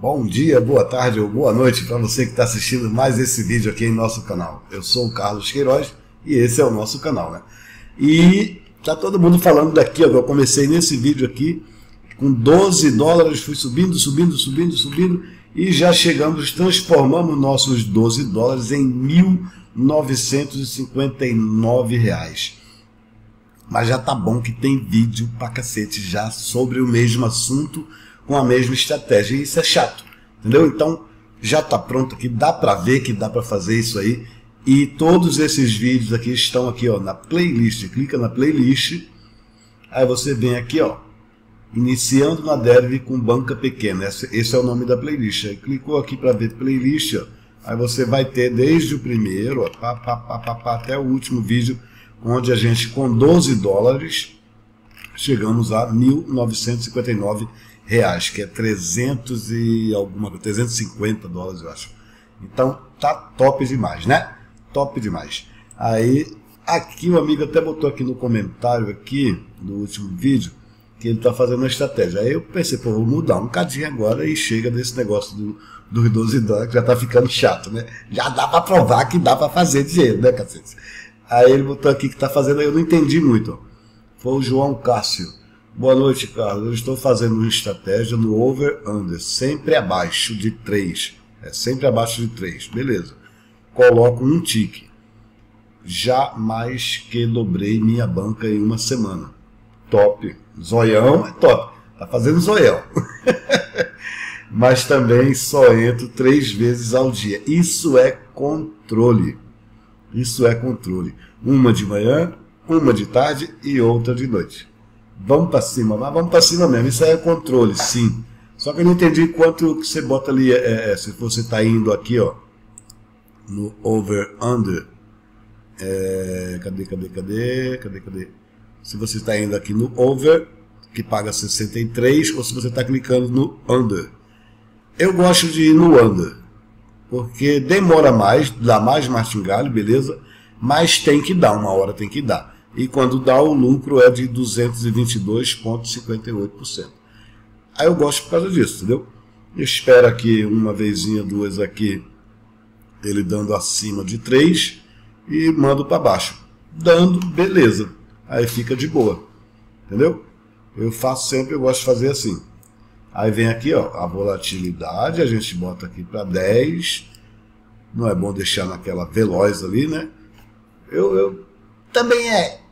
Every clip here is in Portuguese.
Bom dia, boa tarde ou boa noite para você que está assistindo mais esse vídeo aqui em nosso canal. Eu sou o Carlos Queiroz e esse é o nosso canal, né? E tá todo mundo falando daqui, ó, eu comecei nesse vídeo aqui com 12 dólares, fui subindo e já chegamos, transformamos nossos 12 dólares em 1.959 reais. Mas já tá bom que tem vídeo pra cacete já sobre o mesmo assunto, com a mesma estratégia, e isso é chato, entendeu? Então já está pronto aqui, dá para ver que dá para fazer isso aí, e todos esses vídeos aqui estão aqui, ó, na playlist. Clica na playlist, aí você vem aqui, ó, iniciando na Derived com banca pequena, esse é o nome da playlist. Aí clicou aqui para ver playlist, ó, aí você vai ter desde o primeiro, ó, até o último vídeo, onde a gente com 12 dólares chegamos a 1.959 reais, que é 350 dólares, eu acho. Então tá top demais, né? Top demais. Aí aqui o amigo até botou aqui no comentário aqui do último vídeo que ele tá fazendo uma estratégia. Aí eu pensei, pô, vou mudar um cadinho agora e chega desse negócio dos 12 dólares, que já tá ficando chato, né? Já dá para provar que dá para fazer dinheiro, né, cacete? Aí ele botou aqui que tá fazendo, aí eu não entendi muito, ó. Foi o João Cássio. Boa noite, Carlos. Eu estou fazendo uma estratégia no over-under, sempre abaixo de 3. É sempre abaixo de 3. Beleza. Coloco um tique. Jamais que dobrei minha banca em uma semana. Top. Zoião é top. Tá fazendo zoião. Mas também só entro 3 vezes ao dia. Isso é controle. Isso é controle. Uma de manhã, uma de tarde e outra de noite. Vamos para cima, mas vamos para cima mesmo. Isso aí é controle, sim. Só que eu não entendi quanto que você bota ali. Se você está indo aqui, ó, no over under. Cadê? Se você está indo aqui no over, que paga 63, ou se você está clicando no under. Eu gosto de ir no under, porque demora mais, dá mais martingale, beleza? Mas tem que dar, uma hora tem que dar. E quando dá, o lucro é de 222,58%. Aí eu gosto por causa disso, entendeu? Eu espero aqui uma vezinha, duas aqui, ele dando acima de 3 e mando para baixo. Dando, beleza. Aí fica de boa, entendeu? Eu faço sempre, eu gosto de fazer assim. Aí vem aqui, ó, a volatilidade, a gente bota aqui para 10. Não é bom deixar naquela veloz ali, né? Eu também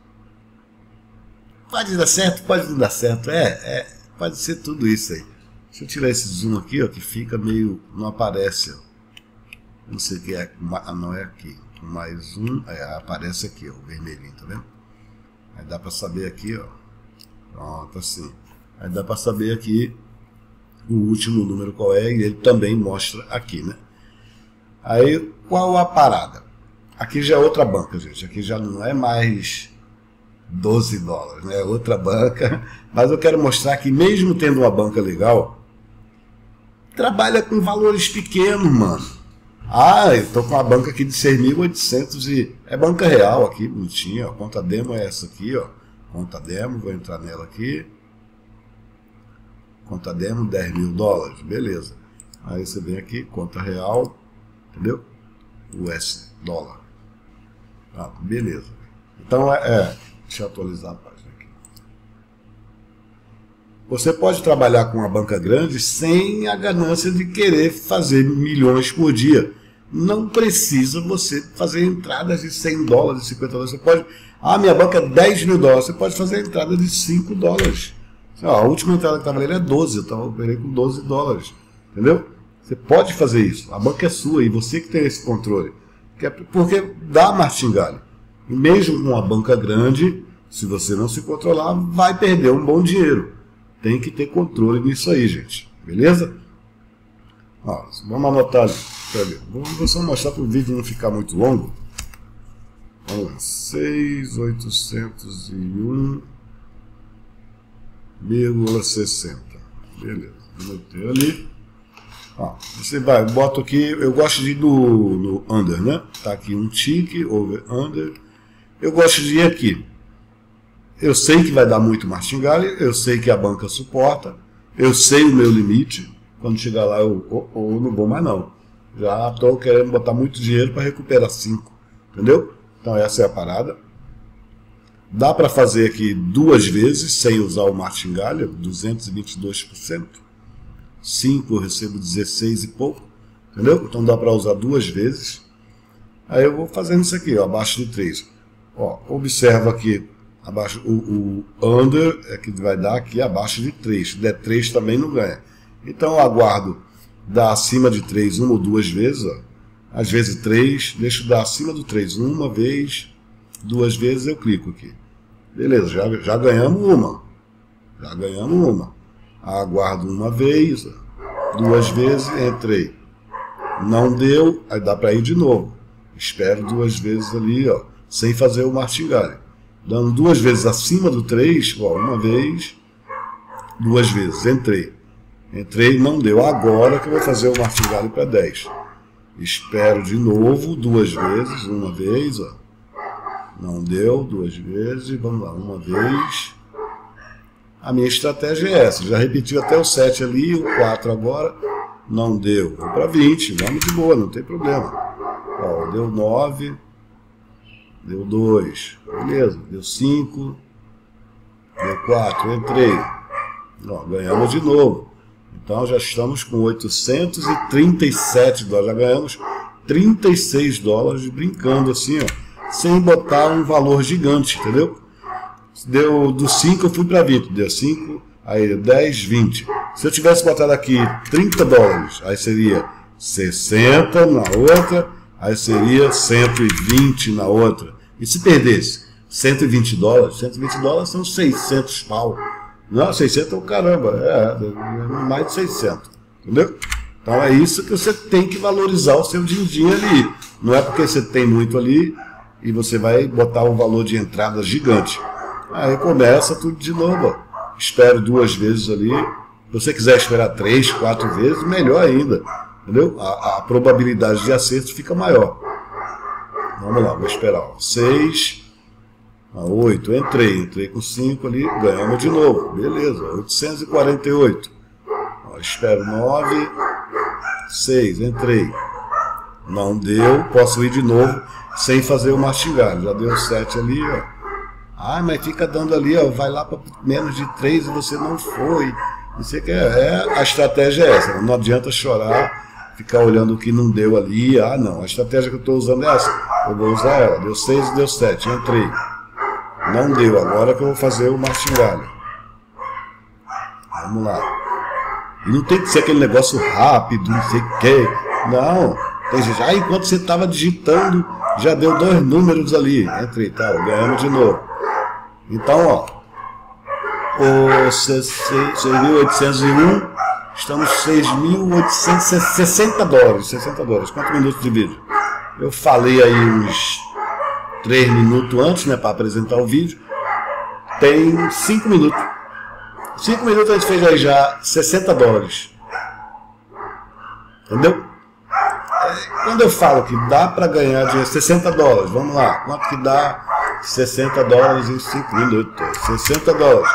pode dar certo, pode não dar certo, pode ser tudo isso aí. Deixa eu tirar esse zoom aqui, ó, que fica meio, não aparece, ó. Não sei o que é, não é aqui, mais um, aparece aqui, ó, o vermelhinho, tá vendo? Aí dá para saber aqui, ó, pronto, assim. Aí dá para saber aqui o último número qual é, e ele também mostra aqui, né? Aí, qual a parada? Aqui já é outra banca, gente. Aqui já não é mais 12 dólares, né? É outra banca. Mas eu quero mostrar que mesmo tendo uma banca legal, trabalha com valores pequenos, mano. Ah, eu tô com uma banca aqui de 6.800 e... É banca real aqui, bonitinha. A conta demo é essa aqui, ó. Conta demo, vou entrar nela aqui. Conta demo, 10 mil dólares. Beleza. Aí você vem aqui, conta real, entendeu? US dólar. Ah, beleza. Então deixa eu atualizar a página aqui. Você pode trabalhar com uma banca grande sem a ganância de querer fazer milhões por dia. Não precisa você fazer entradas de 100 dólares, 50 dólares. Você pode... minha banca é 10 mil dólares. Você pode fazer entrada de 5 dólares. A última entrada que estava ali é 12. Eu operei com 12 dólares. Entendeu? Você pode fazer isso. A banca é sua e você que tem esse controle. Porque dá martingale. E mesmo com uma banca grande, se você não se controlar, vai perder um bom dinheiro. Tem que ter controle nisso aí, gente. Beleza? Ó, vamos anotar ali. Vou só mostrar para o vídeo não ficar muito longo. Vamos lá. 6.801,60. Beleza. Anotei ali. Você vai, bota aqui, eu gosto de ir no under, né? Tá aqui um tique, over, under. Eu gosto de ir aqui. Eu sei que vai dar muito martingale, eu sei que a banca suporta, eu sei o meu limite, Quando chegar lá eu não vou mais não. Já estou querendo botar muito dinheiro para recuperar 5. Entendeu? Então essa é a parada. Dá para fazer aqui 2 vezes sem usar o martingale, 222%. 5 eu recebo 16 e pouco. Entendeu? Então dá para usar 2 vezes. Aí eu vou fazendo isso aqui, ó, abaixo de 3. Ó, observa aqui, abaixo, o under é que vai dar aqui abaixo de 3. Se der 3 também não ganha. Então eu aguardo dar acima de 3 uma ou 2 vezes. Ó. Às vezes 3, deixo dar acima do 3 uma vez, 2 vezes eu clico aqui. Beleza, já ganhamos uma. Já ganhamos uma. Aguardo uma vez, 2 vezes, entrei. Não deu, aí dá para ir de novo. Espero 2 vezes ali, ó, sem fazer o martingale. Dando 2 vezes acima do 3, ó, uma vez, 2 vezes, entrei. Entrei, não deu. Agora que eu vou fazer o martingale para 10. Espero de novo, 2 vezes, uma vez, ó. Não deu, 2 vezes, vamos lá, uma vez. A minha estratégia é essa, já repetiu até o 7 ali, o 4 agora, não deu. Vou para 20, vamos de boa, não tem problema. Ó, deu 9, deu 2, beleza, deu 5, deu 4, entrei. Ó, ganhamos de novo. Então já estamos com 837 dólares, já ganhamos 36 dólares brincando assim, ó, sem botar um valor gigante, entendeu? Deu do 5 eu fui para 20, deu 5, aí 10, 20. Se eu tivesse botado aqui 30 dólares, aí seria 60 na outra, aí seria 120 na outra. E se perdesse 120 dólares, 120 dólares são 600 pau. Não, 600 é o caramba, mais de 600, entendeu? Então é isso que você tem que valorizar o seu din-din ali. Não é porque você tem muito ali e você vai botar um valor de entrada gigante. Aí começa tudo de novo, ó. Espero 2 vezes ali. Se você quiser esperar 3, 4 vezes, melhor ainda. Entendeu? A probabilidade de acerto fica maior. Vamos lá, vou esperar. 6, 8, entrei com 5 ali, ganhamos de novo. Beleza, 848. Ó, espero 9, 6, entrei. Não deu, posso ir de novo sem fazer o martingale. Já deu 7 ali, ó. Ah, mas fica dando ali, ó, vai lá para menos de 3 e você não foi. Você quer, a estratégia é essa, não adianta chorar, ficar olhando o que não deu ali. Ah, não, a estratégia que eu estou usando é essa, eu vou usar ela. Deu 6 e deu 7, entrei. Não deu, agora que eu vou fazer o martingale. Vamos lá. E não tem que ser aquele negócio rápido, não sei o que. Não, tem gente, enquanto você estava digitando, já deu 2 números ali. Entrei, tá, ganhamos de novo. Então, ó, o 6.801, estamos 6.860 dólares. 60 dólares. Quantos minutos de vídeo? Eu falei aí uns 3 minutos antes, né, para apresentar o vídeo. Tem 5 minutos. 5 minutos a gente fez aí já 60 dólares. Entendeu? Quando eu falo que dá para ganhar de 60 dólares, vamos lá, quanto que dá 60 dólares em 5 minutos? 60 dólares.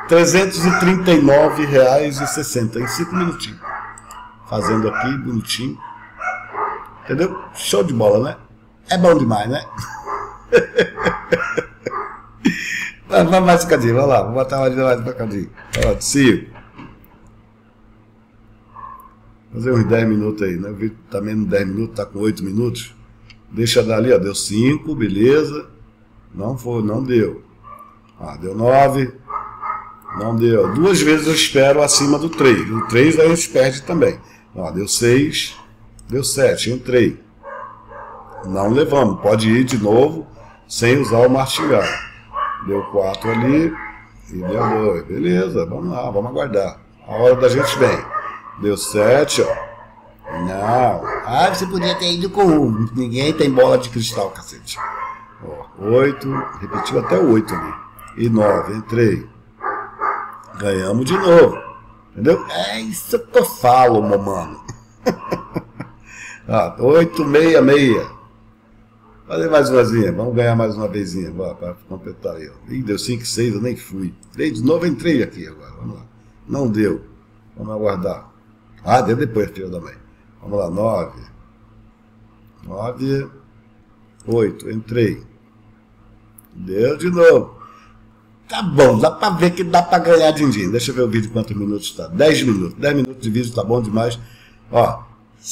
R$339,60 em 5 minutinhos. Fazendo aqui, bonitinho. Entendeu? Show de bola, né? É bom demais, né? Vamos mais um bocadinho, vamos lá. Vou botar mais um bocadinho. Ó, de 5. Fazer uns 10 minutos aí, né? O vídeo tá menos de 10 minutos, tá com 8 minutos. Deixa dar ali, ó. Deu 5, beleza. Não foi, não deu. Ah, deu 9. Não deu. 2 vezes eu espero acima do 3. O 3 aí a gente perde também. Ó, deu 6. Deu 7. Entrei. Não levamos. Pode ir de novo sem usar o martingale. Deu 4 ali. E deu 2. Beleza, vamos lá, vamos aguardar. A hora da gente vem. Deu 7, ó. Não. Ah, você podia ter ido com 1. Ninguém tem bola de cristal, cacete. Ó, 8. Repetiu até o 8 ali. E 9. Entrei. Ganhamos de novo. Entendeu? É isso que eu falo, meu mano. 866. Fazer mais umazinha. Vamos ganhar mais uma vezinha. Para completar aí. Ó. Ih, deu 5, 6. Eu nem fui. De novo entrei aqui agora. Vamos lá. Não deu. Vamos aguardar. Ah, deu depois, filho da mãe. Vamos lá, 9, 8, entrei. Deu de novo. Tá bom, dá pra ver que dá pra ganhar din-din. Deixa eu ver o vídeo quantos minutos tá. 10 minutos. 10 minutos de vídeo tá bom demais. Ó,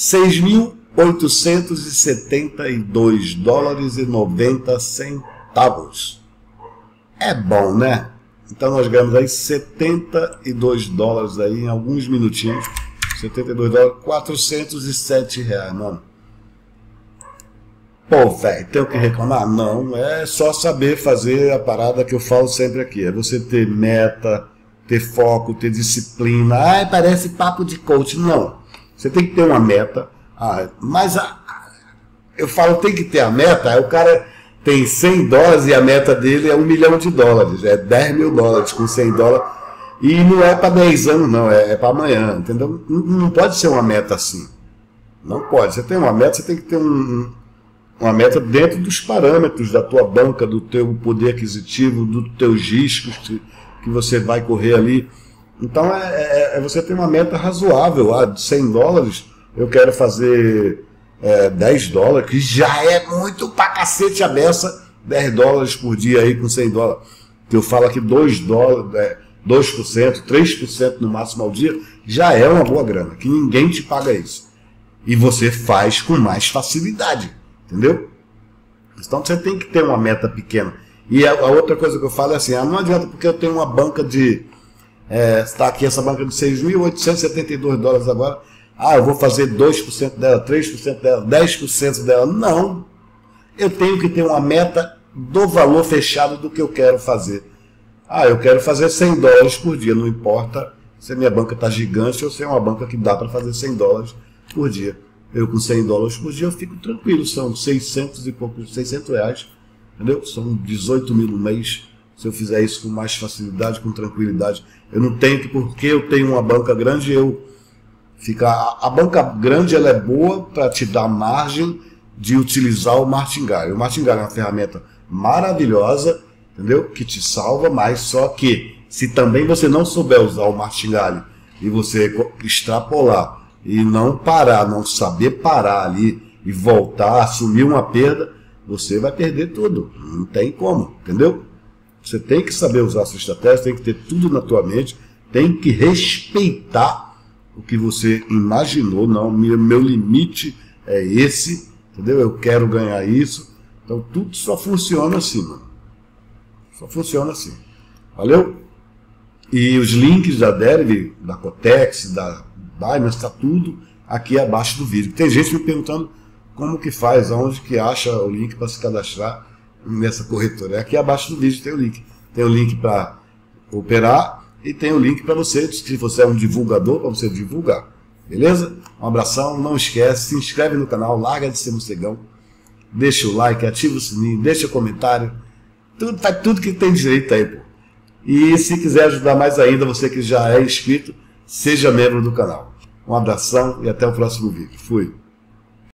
6.872 dólares e 90 centavos. É bom, né? Então nós ganhamos aí 72 dólares aí em alguns minutinhos. 72 dólares, 407 reais, mano. Pô, velho, tenho que reclamar? Não, é só saber fazer a parada que eu falo sempre aqui. É você ter meta, ter foco, ter disciplina. Ah, parece papo de coach. Não, você tem que ter uma meta. Eu falo, tem que ter a meta, aí o cara tem 100 dólares e a meta dele é $1 milhão. É 10 mil dólares com 100 dólares. E não é para 10 anos, não, é para amanhã, entendeu? Não pode ser uma meta assim. Não pode. Você tem uma meta, você tem que ter uma meta dentro dos parâmetros da tua banca, do teu poder aquisitivo, dos teus riscos que você vai correr ali. Então você tem uma meta razoável. De 100 dólares eu quero fazer 10 dólares, que já é muito pra cacete a beça. 10 dólares por dia aí com 100 dólares. Que eu falo aqui 2 dólares, 2%, 3% no máximo ao dia, já é uma boa grana, que ninguém te paga isso. E você faz com mais facilidade. Entendeu? Então você tem que ter uma meta pequena. E a outra coisa que eu falo é assim, não adianta porque eu tenho uma banca de... está aqui essa banca de 6.872 dólares agora. Eu vou fazer 2% dela, 3% dela, 10% dela. Não. Eu tenho que ter uma meta do valor fechado do que eu quero fazer. Eu quero fazer 100 dólares por dia. Não importa se a minha banca está gigante ou se é uma banca que dá para fazer 100 dólares por dia. Eu com 100 dólares por dia eu fico tranquilo, são 600 e poucos, 600 reais, entendeu? São 18 mil no mês, se eu fizer isso com mais facilidade, com tranquilidade. Eu não tenho que, porque eu tenho uma banca grande, eu ficar... A banca grande ela é boa para te dar margem de utilizar o martingale. O martingale é uma ferramenta maravilhosa, entendeu? Que te salva, mas só que se também você não souber usar o martingale e você extrapolar, e não parar, não saber parar ali e voltar, assumir uma perda, você vai perder tudo. Não tem como, entendeu? Você tem que saber usar a sua estratégia, tem que ter tudo na tua mente, tem que respeitar o que você imaginou. Não, meu limite é esse, entendeu? Eu quero ganhar isso. Então tudo só funciona assim, mano. Só funciona assim. Valeu? E os links da Deriv, da Cotex, da Binance, está tudo aqui abaixo do vídeo. Tem gente me perguntando como que faz, aonde que acha o link para se cadastrar nessa corretora. Aqui abaixo do vídeo tem o link. Tem o link para operar e tem o link para você, se você é um divulgador, para você divulgar. Beleza? Um abração, não esquece, se inscreve no canal, larga de ser morcegão, deixa o like, ativa o sininho, deixa o comentário. Faz tudo que tem direito aí, pô. E se quiser ajudar mais ainda, você que já é inscrito, seja membro do canal. Um abração e até o próximo vídeo. Fui.